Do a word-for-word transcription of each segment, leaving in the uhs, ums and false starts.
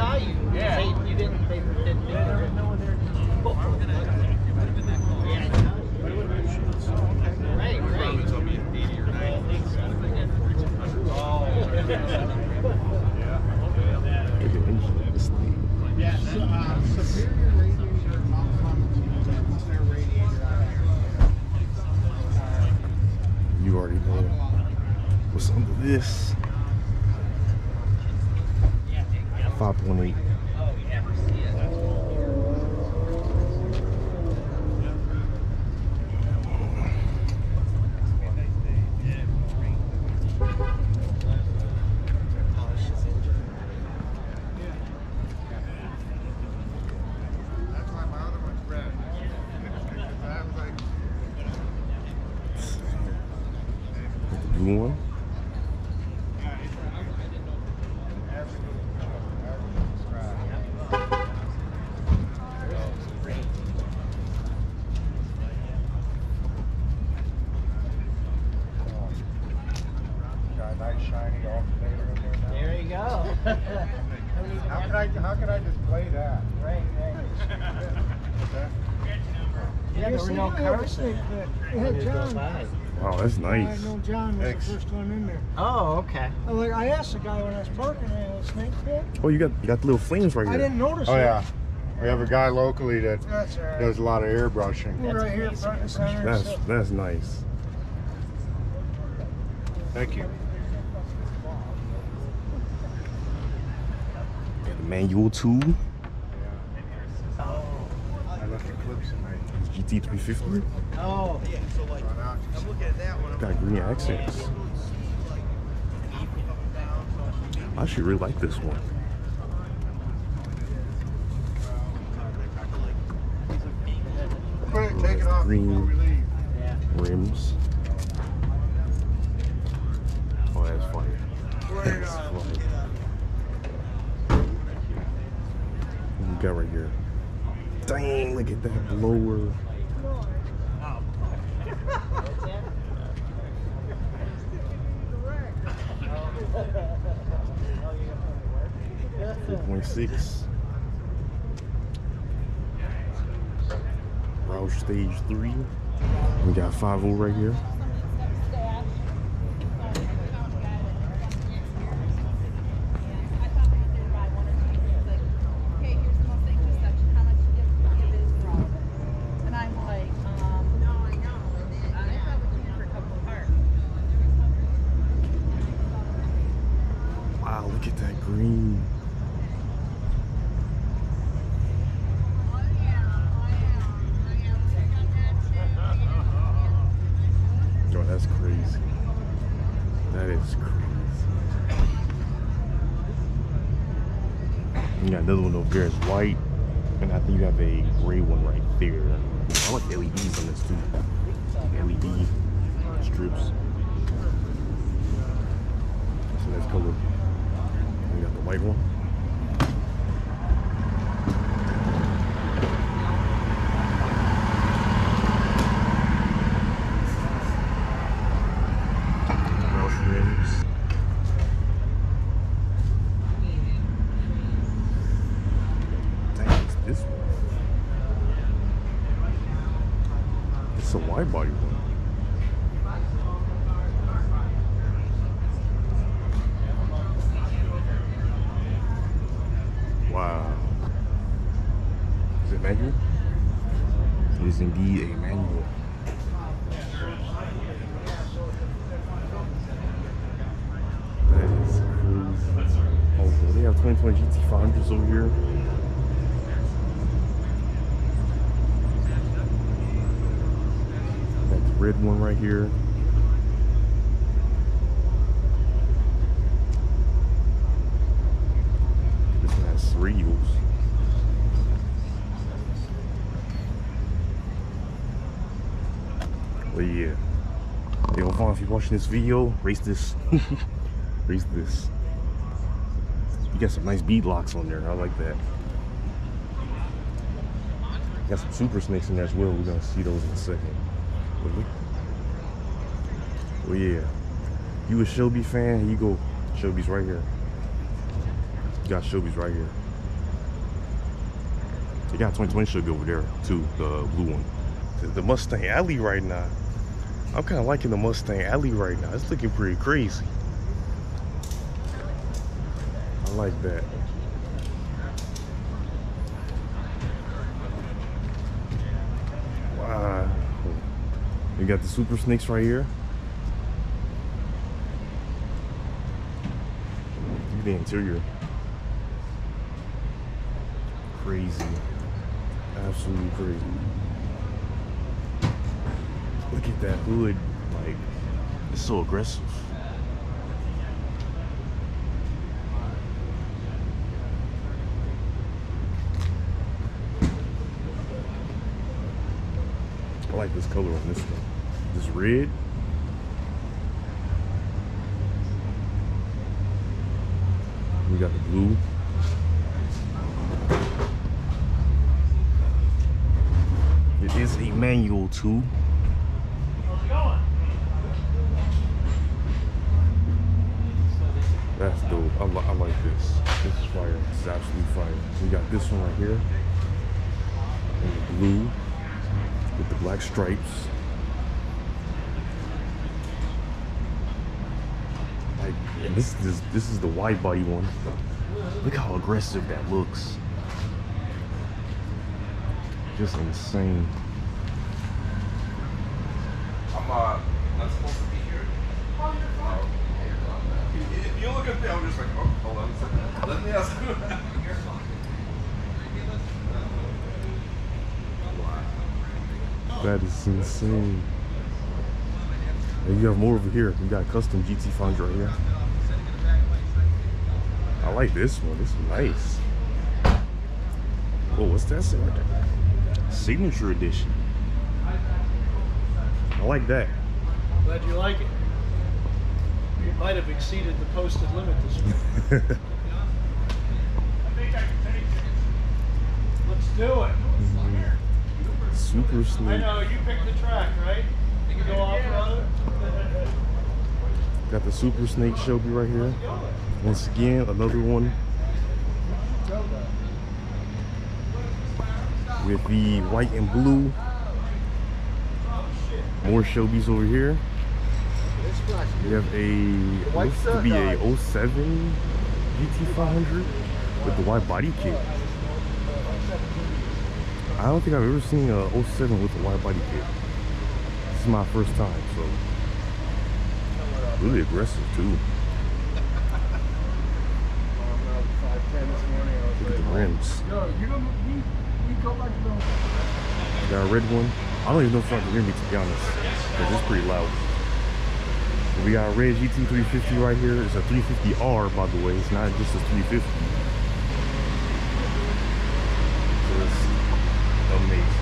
saw you. Yeah. They, you didn't. They didn't know where they're. Right, right. It's only eighty or ninety. Oh. Yeah, so, uh, Superior Radiator, Mount Clemens, their radiator out there. You already know what's under this. five point eight. Blue one. Got a nice shiny alternator in there now. There you go. How can I how can I display that? Right, right. Okay. Yeah, there were no cars there. Yeah, John. Wow, that's I nice. know John was Thanks. the first one in there. Oh, okay. I, like, I asked the guy when I was parking, I had a snake pit. Oh, you got you got the little flames right I here. didn't notice Oh it. yeah. We have a guy locally that That's all right. does a lot of airbrushing. We're right here, front and center. That's so. that's nice. Thank you. Got the manual tool. I left the clips in my G T three fifty. Oh, Yeah, so like, run out. I'm looking at that one. I'm Got like, green oh, accents. like, coming down, so I actually really like this one. Put it, take it off Green. before we leave. yeah. Rims. Oh, that's funny. Right That's on. funny. What we got right here? Dang, look at that blower. four point six. Roush Stage three. We got five oh right here. Wow, look at that green. Oh, that's crazy. That is crazy. You got another one over there, it's white. And I think you have a gray one right there. I like L E Ds on this too. L E D strips. That's a nice color. We got the white one. Roush rims. Dang, it's this one. It's a wide body one. Wow. Is it manual? It is indeed a manual. That is crazy. Oh, they have twenty twenty G T five hundreds over here. Got the red one right here. This one has three wheels. Well, yeah. Yo, Vaughn, if you're watching this video, race this. Race this. You got some nice bead locks on there. I like that. Got some super snakes in there as well. We're gonna see those in a second. Well, yeah. You a Shelby fan? Here you go. Shelby's right here. You got Shelby's right here. They got twenty twenty Chevy over there too, the blue one. The, the Mustang Alley right now. I'm kind of liking the Mustang Alley right now. It's looking pretty crazy. I like that. Wow. We got the Super Snakes right here. Look at the interior. Crazy. Absolutely crazy. Look at that hood. Like, it's so aggressive. I like this color on this one. This red. We got the blue. It is a manual too. That's dope. I, li I like this. This is fire. This is absolutely fire. We got this one right here. And the blue with the black stripes. Like, and this is this is the wide body one. Look how aggressive that looks. Just insane. I'm uh, not supposed to be here. Oh, you look at me, I'm just like, oh, hold on a second. Let me ask you. That is insane. And you have more over here. You got custom G T five hundred right here. I like this one. This is nice. Oh, what's that say right there? Signature edition. I like that. Glad you like it. You might have exceeded the posted limit this week. Let's do it. Super I Snake. know, you picked the track, right? You can go off-road. Got the Super Snake Shelby right here. Once again, another one with the white and blue. More Shelbys over here. We have a, looks to be a oh seven G T five hundred with the white body kit. I don't think I've ever seen a oh seven with a white body kit. This is my first time, so really aggressive too. Look at the rims. Got a red one. I don't even know if I can hear me, to be honest, because it's pretty loud. We got a red G T three fifty right here. It's a three fifty R, by the way. It's not just a three fifty. Just amazing.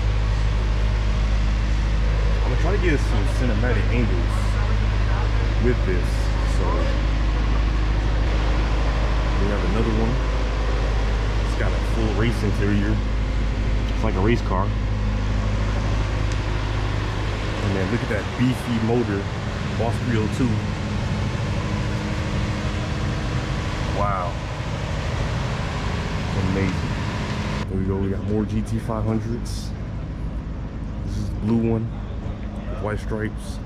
I'm gonna try to get some cinematic angles with this. So we have another one. It's got a full race interior. It's like a race car. And then look at that beefy motor, Boss three oh two. Wow. Amazing. There we go, we got more G T five hundreds. This is the blue one with white stripes.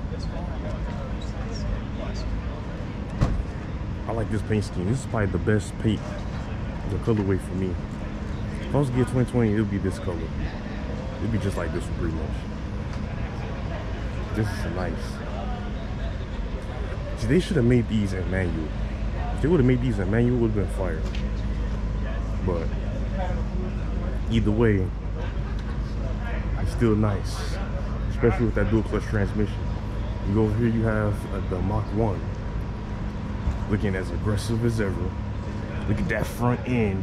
I like this paint scheme. This is probably the best paint, the colorway for me. If I was to get twenty twenty, it would be this color. It'd be just like this one pretty much. This is nice. See, they should have made these in manual. If they would have made these in manual, it would have been fire. But either way, it's still nice, especially with that dual clutch transmission. You go over here, you have uh, the Mach one, looking as aggressive as ever. Look at that front end.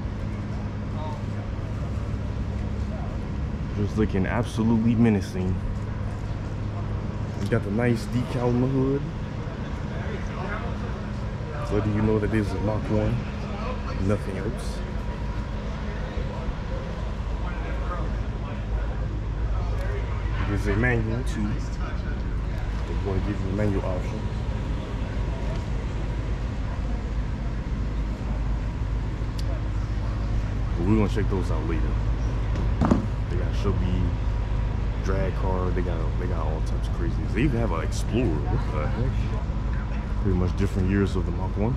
Just looking absolutely menacing. You got the nice decal on the hood, so letting you know that this is a Mach one, nothing else. It is a manual too. They're going to give you a manual option. But we're going to check those out later. They got Shelby drag car. They got they got all types of crazies. They even have an Explorer. What the heck? Pretty much different years of the Mach one.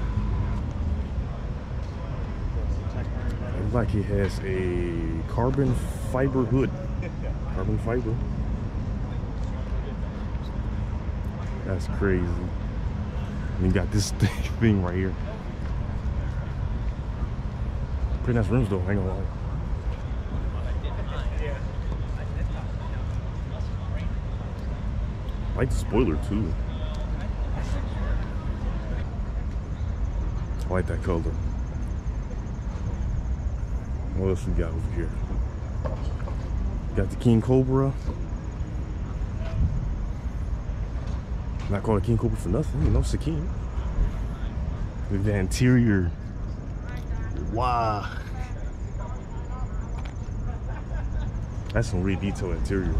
It looks like it has a carbon fiber hood. Carbon fiber. That's crazy. And you got this thing right here. Pretty nice rims though, I ain't gonna lie. I like the spoiler too. I like that color. What else we got over here? Got the King Cobra. Not called a King Cobra for nothing, you know, it's a king. Look at the interior. Wow. That's some really detailed interior.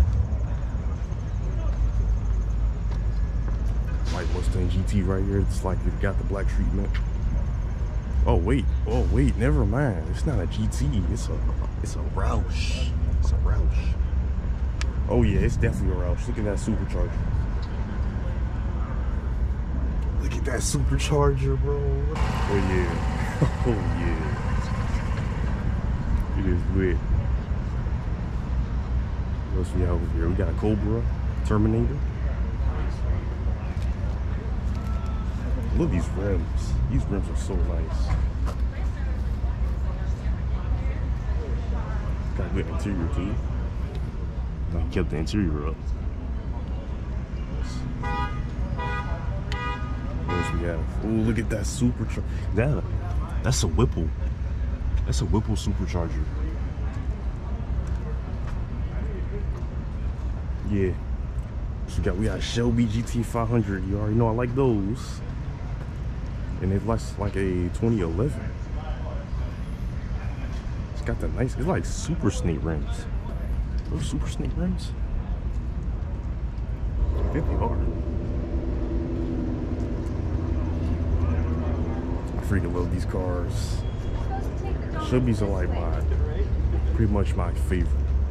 White Mustang G T right here. It's like it got the black treatment. Oh wait, oh wait, never mind. It's not a G T. It's a, it's a Roush. It's a Roush. Oh yeah, it's definitely a Roush. Look at that supercharger. Look at that supercharger, bro. Oh yeah. Oh yeah. It is lit. What else we have over here? We got a Cobra, Terminator. Look at these rims. These rims are so nice. Got good interior too. I kept the interior up. What else we have? Oh, look at that supercharger. That, that's a Whipple. That's a Whipple supercharger. Yeah. So we got we got Shelby G T five hundred. You already know I like those. And it's like, like a twenty eleven. It's got the nice, it's like Super Snake rims. Those Super Snake rims? I think they are. I freaking love these cars. Shelby's are like my, pretty much my favorite.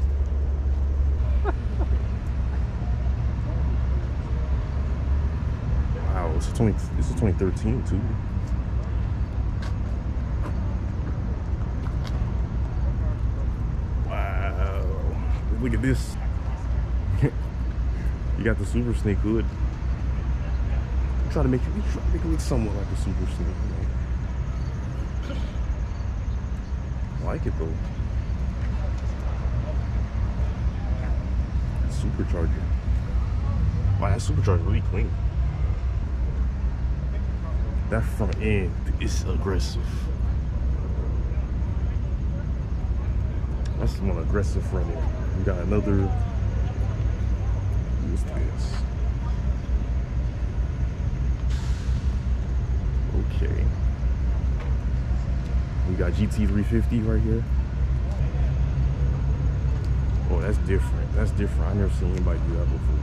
Wow, it's a twenty, this is twenty thirteen too. Wow, look at this. You got the Super Snake hood. Try to make it, try to make it look somewhat like a Super Snake. You know? I like it though. Supercharger. Wow, that supercharger really clean. That front end is aggressive. That's one aggressive front end. We got another. What's this? Okay. We got G T three fifty right here. Oh, that's different. That's different. I never seen anybody do that before.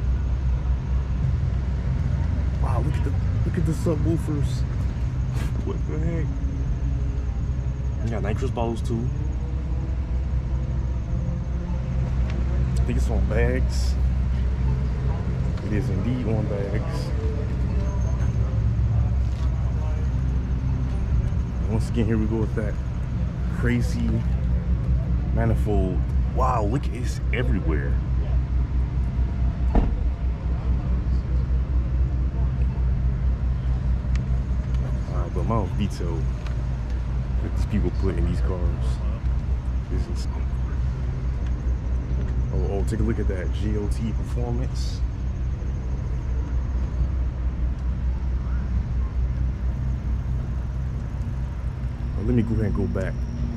Wow, look at the look at the subwoofers. What the heck? We got nitrous bottles too. I think it's on bags. It is indeed on bags. And once again, here we go with that crazy manifold. Wow, look, it's everywhere. Uh, but amount of detail that these people put in these cars is insane. Oh, oh, take a look at that G O T performance. Well, let me go ahead and go back.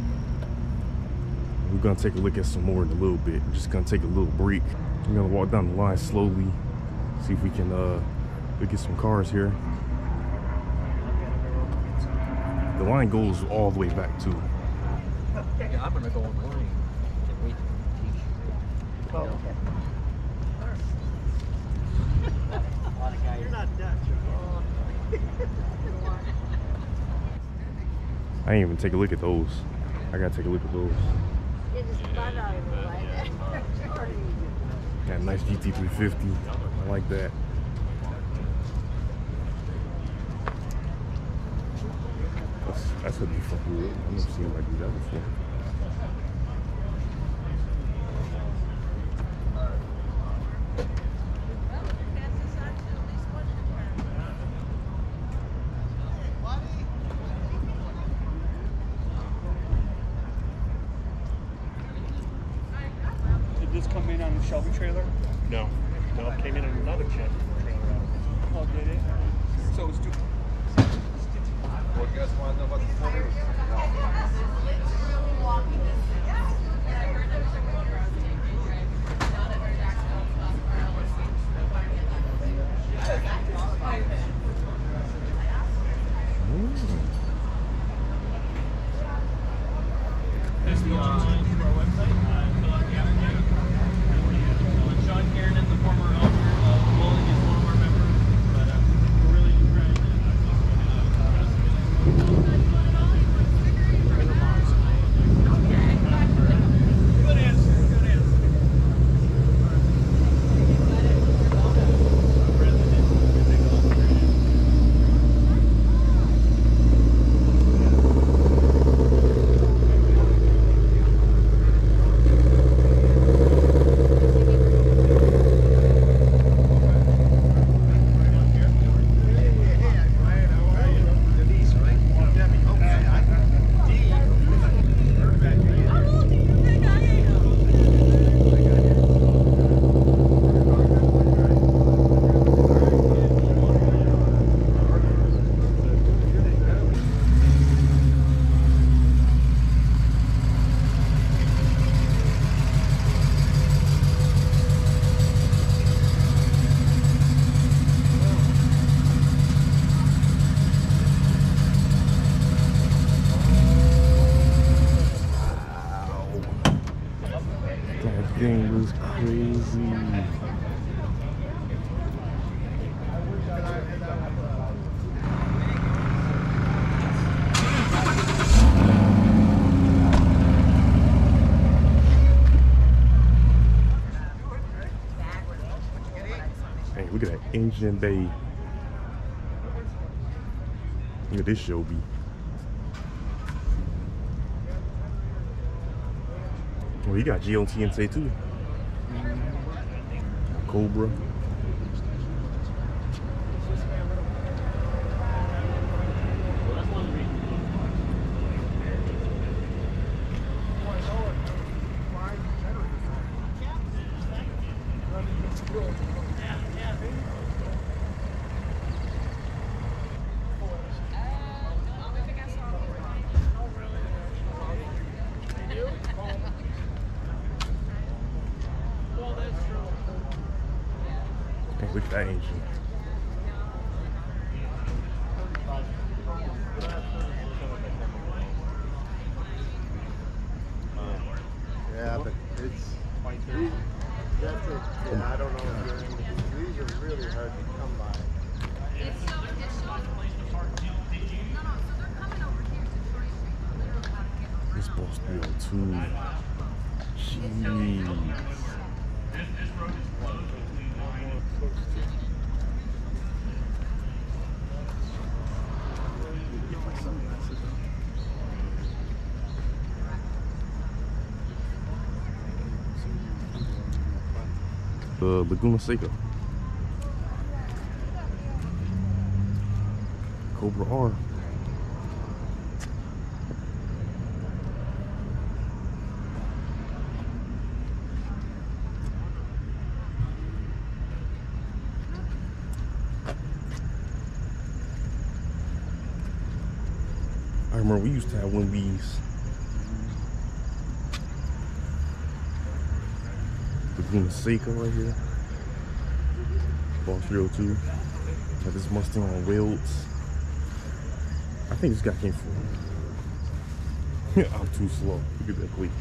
We're gonna take a look at some more in a little bit. I'm just gonna take a little break. I'm gonna walk down the line slowly, see if we can uh look at some cars here. The line goes all the way back too. Yeah, I'm gonna go in the morning. Can't wait to teach. Oh, okay. A lot of guys. You're not Dutch. I ain't even take a look at those. I gotta take a look at those. Get his butt out of the way. Got a nice G T three fifty. I like that. That's, that's a different hood. I've never seen anybody do that before. Did this come in on the Shelby trailer? No. No, it came in another check. Oh, did it? So it's two. Well, you guys want to know what the phone is? There's the online to our website. Uh, fill out the application. Uh, Sean Kiernan, the former owner of Bowling, is one of our members. But uh, we're really trying to Good answer. Good answer. That thing was crazy. Hey, look at that engine bay. Look at this Shelby. Oh, you got G O T N T too. Cobra. Hey, look at that engine. Yeah, but it's these, that's it. Yeah, I don't know if you're in, these are really hard to come by. It's so, it's so. No, no, so they're coming over here to Troy Street. Literally how to get over. This supposed to be on two. Jeez. The Laguna Seca. Cobra R. I remember we used to have one of these. Laguna Seca right here. Boss three oh two. Got this Mustang on wheels. I think this guy came from. I'm too slow. Look at that quick.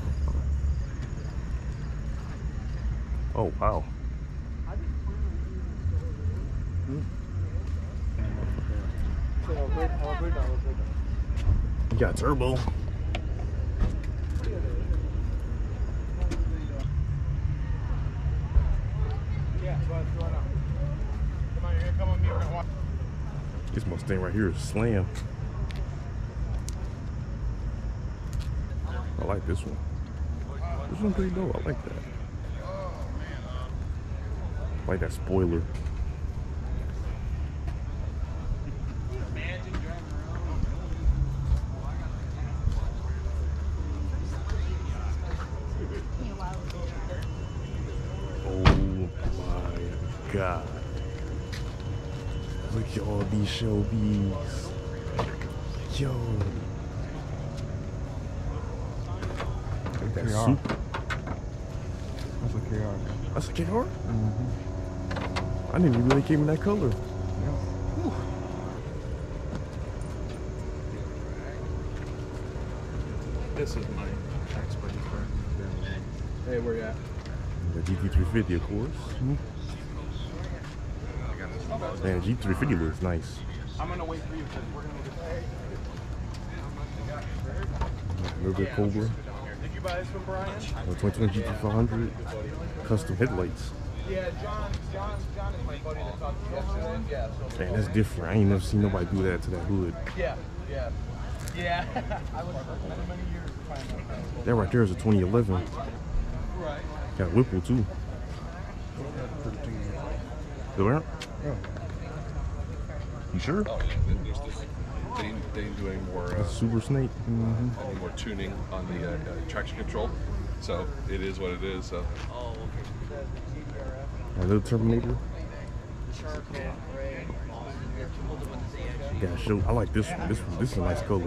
Oh wow. You got turbo. Mustang right here is Slam. I like this one. This one's pretty dope. I like that. I like that spoiler. God. Look at all these Shelbys. Yo. Look at that soup. That's a K R. That's a K R? Mm-hmm. I didn't even know they came in that color. Yeah. This is my tax buddy friend. Hey, where you at? The G T three fifty, of course. Mm-hmm. Man, the G T three fifty looks nice. I'm gonna wait for you because we're gonna get. A little bit Cobra. Did you buy this from Brian? Uh, twenty twenty G T five hundred. Custom headlights. Yeah, John. John. John is my buddy that talked to you yesterday. Yeah. So. Man, that's different. I ain't never seen nobody do that to that hood. Yeah. Yeah. Yeah. I was for many many years to find that. That right there is a twenty eleven. Right. Got Whipple too. The where? Yeah. You sure? Oh, yeah. There's this, they, they didn't do any more, uh, That's Super Snake. Mm-hmm. any more tuning on the uh, uh, traction control. So it is what it is. So That little Terminator. Yeah, show. I like this one. This one. This is a nice color.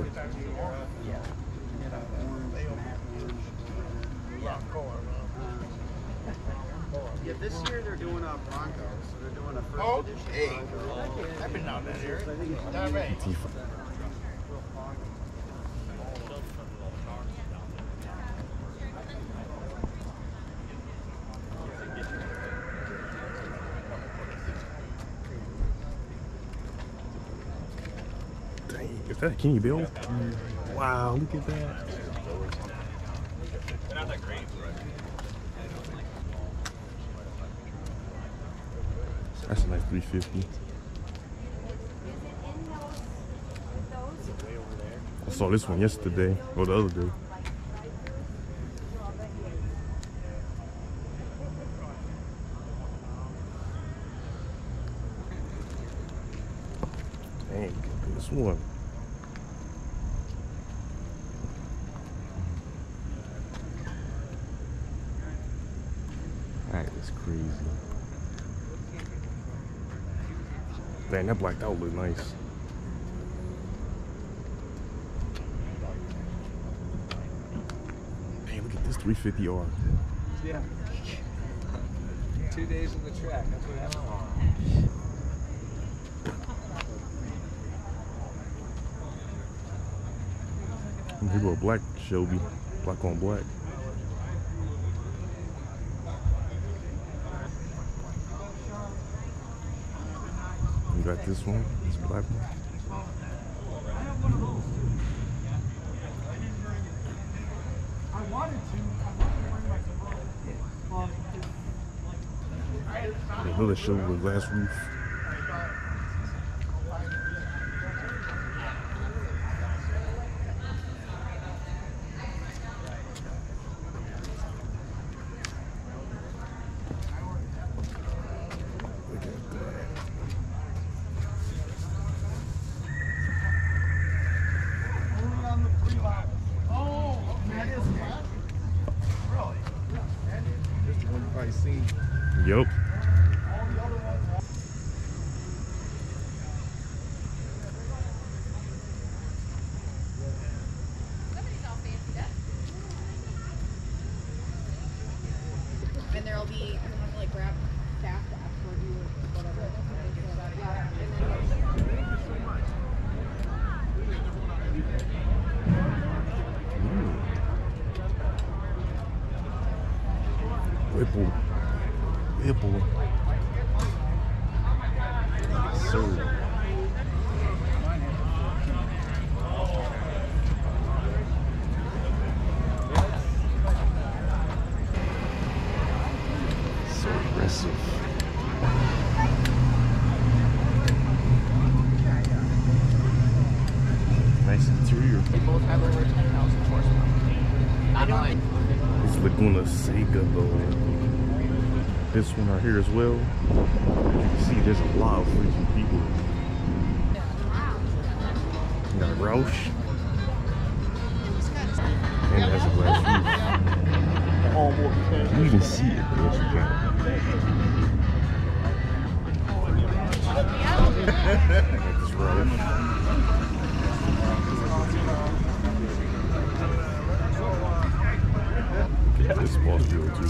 Yeah, this year they're doing a Bronco, so they're doing a first Oh, edition hey. Bronco. I've been down that area. So I think it's All right. T five. Dang, is that Kenny Bill? Wow, look at that. They're not that great. That's a nice three fifty. I saw this one yesterday, or the other day. Dang, look at this one. That is crazy. Dang, that blacked out look nice. Dang, look at this three fifty R. Yeah. Two days on the track. That's what happened. Here go a black Shelby. Black on black. You got this one, this black one. Another show with glass roof. Look at that. Just the one you've probably seen. Yup. Somebody's all fancy up. And there'll be, I'm gonna have to like grab staff to ask for you or whatever. Yeah, and then Whipple. Whipple. Sir. So aggressive. It's Laguna Seca though. This one right here as well. As you can see, there's a lot of freaking people. You got Roush. And it has a glass roof. You can see it, but yes you can. This Roush. This ball's good too.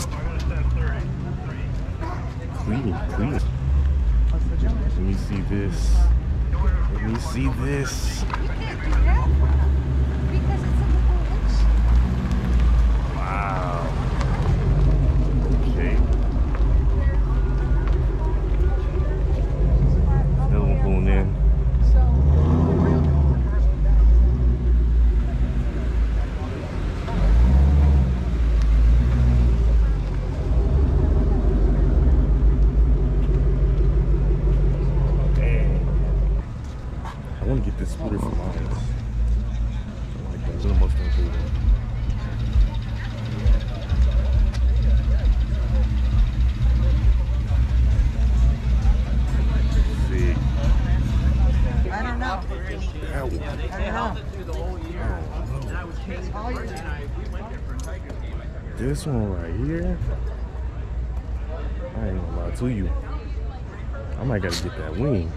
Clean, clean. Let me see this. Let me see this. You can't do that because it's in the coalition. Wow. Okay. Another one pulling in. I want to get this scooter for mine. I like that. It's in a Mustang too. Sick. I don't know. That one. I don't know. This one right here. I ain't gonna lie to you. I might gotta get that wing.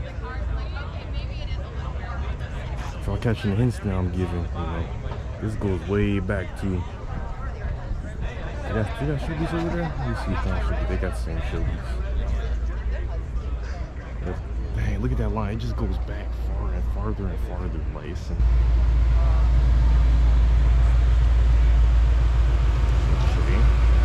If y'all catching the hints now I'm giving, you know, this goes way back to. They got, they got Shelby's over there? Let me see if I they got the same Shelby's. But, dang, look at that line. It just goes back far and farther and farther. Like, it's in, okay.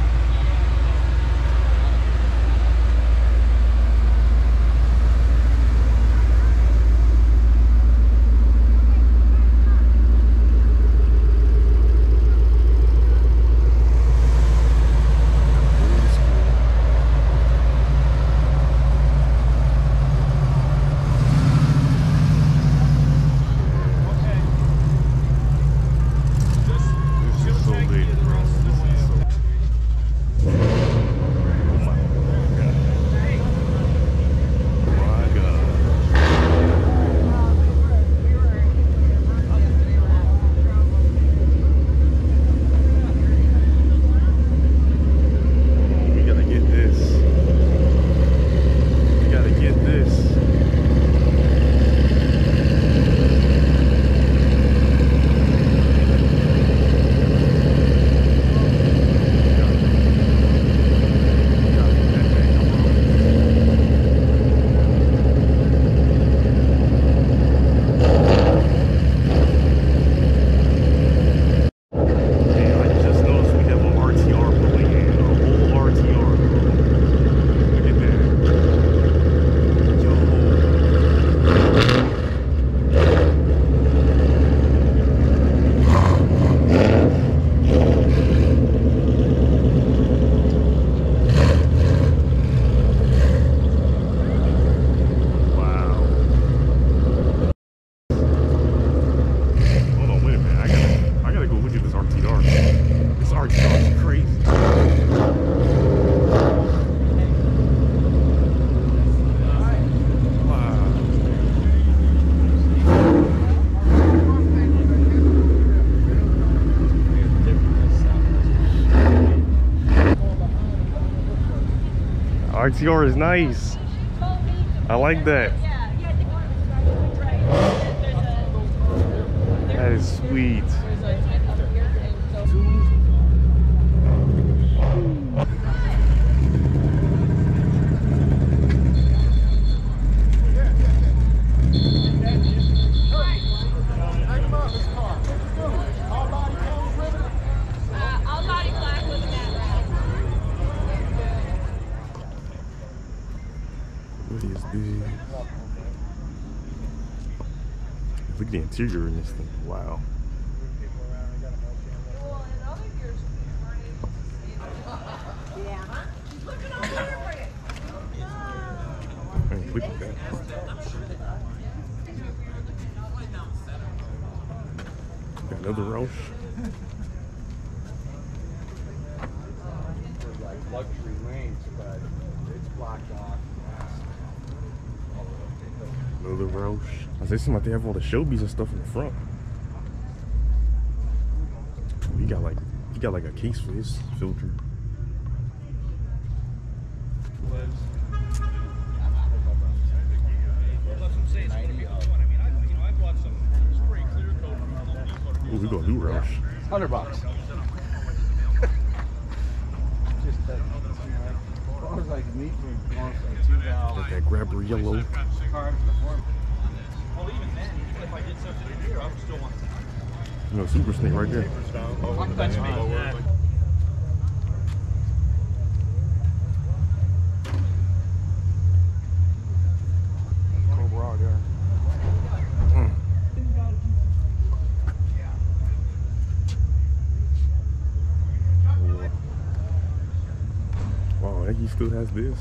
R T R is nice. I like that. That is sweet. What is this? Look at the interior in this thing. Wow. Hey, look at that. Got another Roush. luxury lanes, but it's blocked off. Another Roush. I say, seem like they have all the Shelby's and stuff in the front. He got like, he got like a case for his filter. Ooh, we gonna do Roush. Hundred bucks. Just that, as far as like meat from two dollars. Got that grabber yellow. Well, even then, even if I did substitute here, I would still want to. You know, Super Snake right there. That's me. Yeah. Cobra there. Mm. Wow, he still has this.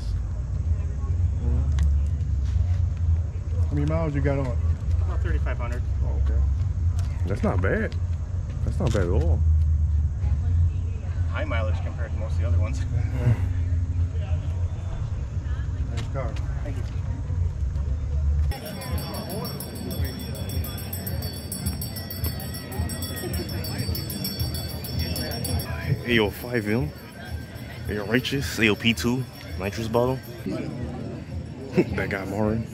How many miles you got on? About thirty-five hundred. Oh, okay. That's not bad. That's not bad at all. High mileage compared to most of the other ones. Nice car. Thank you. A O five M. They are righteous. A O P two. Nitrous bottle. That guy Martin.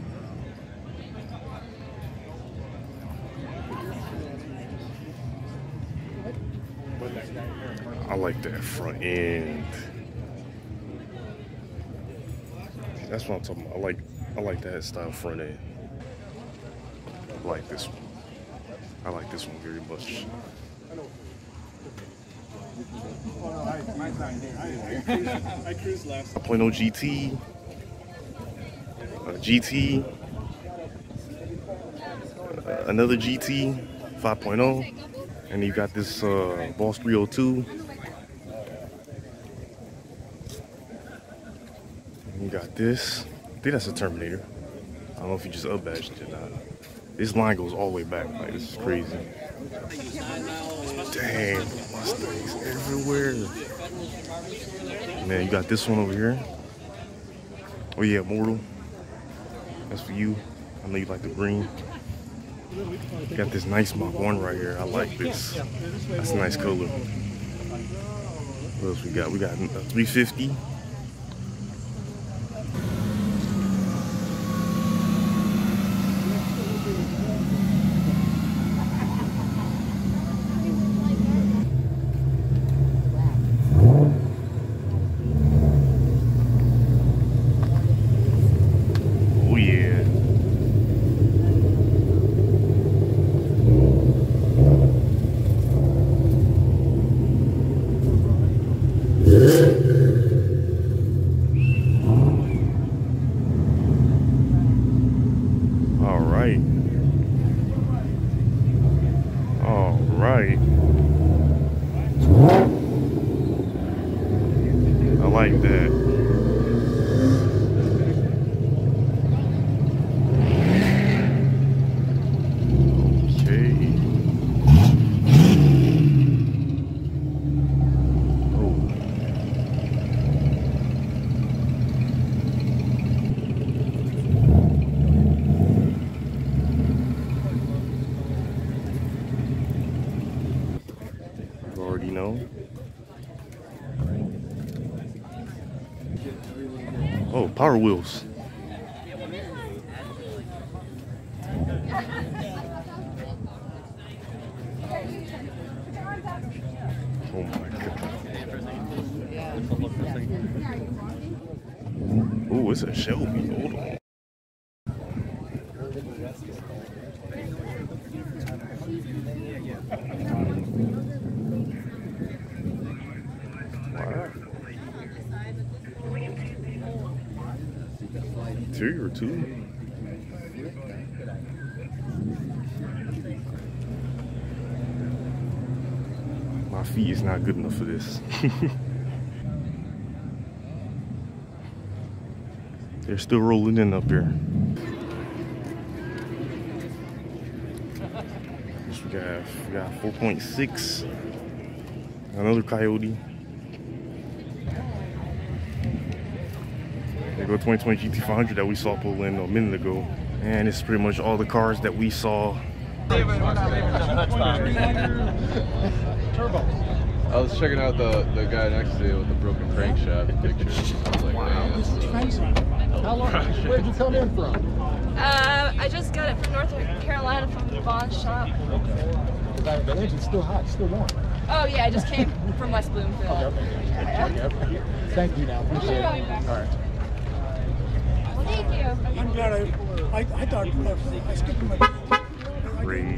I like that front end. That's what I'm talking about. I like I like that style front end. I like this one. I like this one very much. I cruised last. five point oh G T. Uh, G T. Uh, another G T. five point oh. And you got this uh, Boss three oh two. You got this. I think that's a Terminator. I don't know if you just up-badged it or not. This line goes all the way back. Like, this is crazy. Damn, Mustangs everywhere. Man, you got this one over here. Oh yeah, Mortal. That's for you. I know you like the green. You got this nice Mach one right here. I like this. That's a nice color. What else we got? We got a three fifty. Oh yeah. All right. All right. I like that. Okay. Oh. You already know. Oh, Power Wheels. Oh my god. Oh, it's a Shelby. Hold on. Wow. Interior too. My feet is not good enough for this. They're still rolling in up here. We got, we got four point six. Another Coyote. There go twenty twenty G T five hundred that we saw pull in a minute ago. And it's pretty much all the cars that we saw. I was checking out the, the guy next to you with the broken crankshaft pictures. I was like, wow. This is crazy. How long? Where'd you come in from? Uh, I just got it from North Carolina from the Bond shop. The engine's still hot, it's still warm. Oh yeah, I just came from West Bloomfield. Okay, okay. Okay. Thank you now. Appreciate it. All right. Thank you. I'm glad I, I, I thought, uh, I skipped my. Great.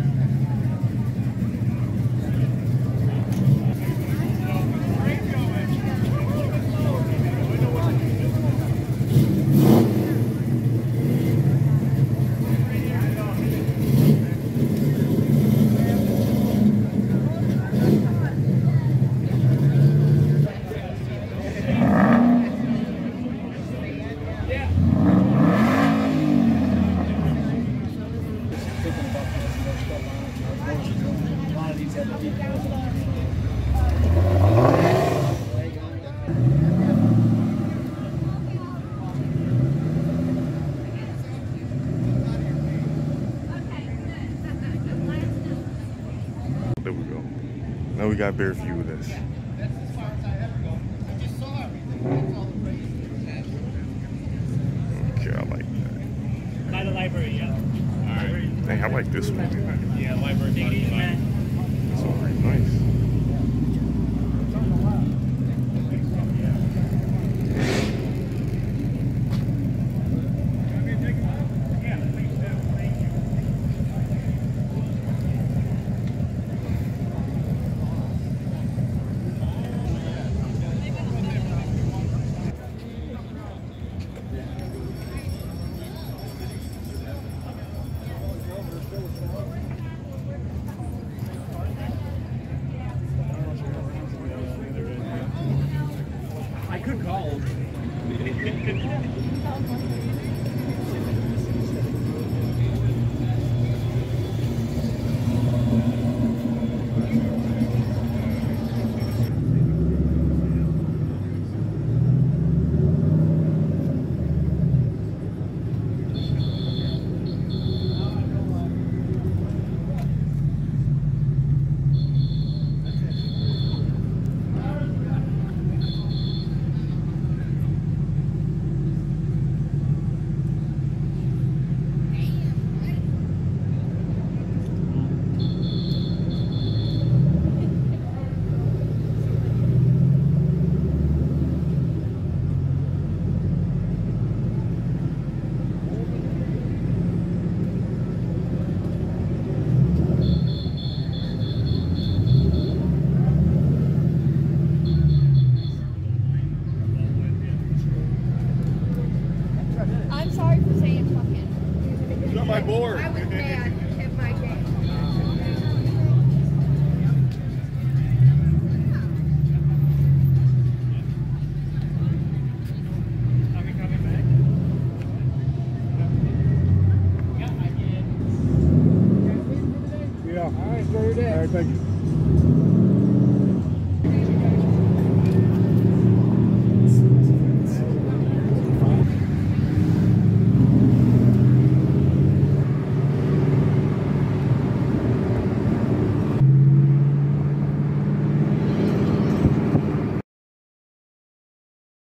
There we go. Now we got a better view of this. Okay, I like that. By the library, yeah. Alright. Dang, I like this one. Yeah, library. Take it easy, man. It's all pretty nice. I could call. I'm sorry for saying fucking. You're on my board. I was mad at my game. Are we coming back? Yeah, I did. Yeah. All right, enjoy your day. All right, thank you.